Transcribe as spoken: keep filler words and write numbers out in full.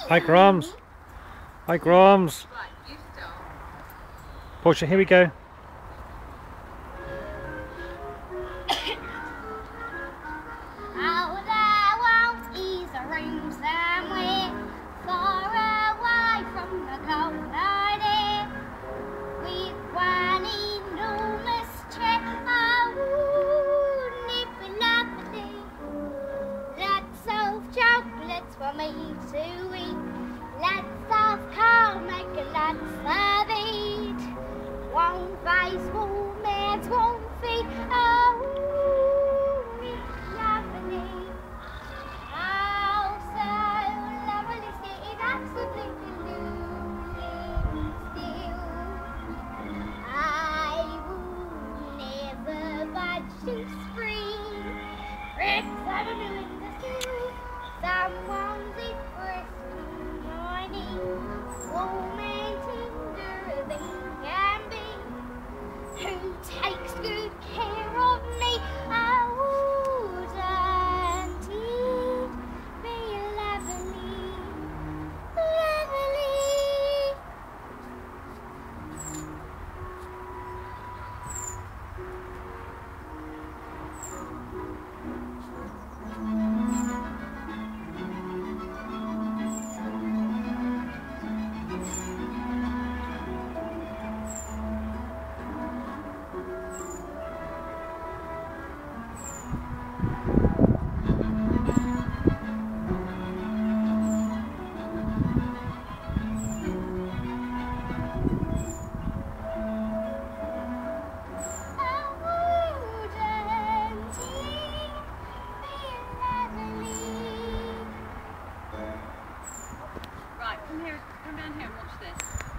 Hi Grams. Hi Grams. Right, you start. Portia, here we go. Oh, there won't is a room somewhere far away from the cold night air, with one enormous chair. Oh, wouldn't it be lovely? Lots of chocolates for me to eat, lots of coal, make lots of eat. One face, warm hands, warm feet. Oh, it's lovely. Oh, so lovely, sitting absolutely lonely still. I would never budge to spring. Bricks are new in the sill. Someone's it brisk morning, warm and tender as they can be. Who takes good care of me? Oh, wouldn't it be lovely, lovely? Right, come here, come down here and watch this.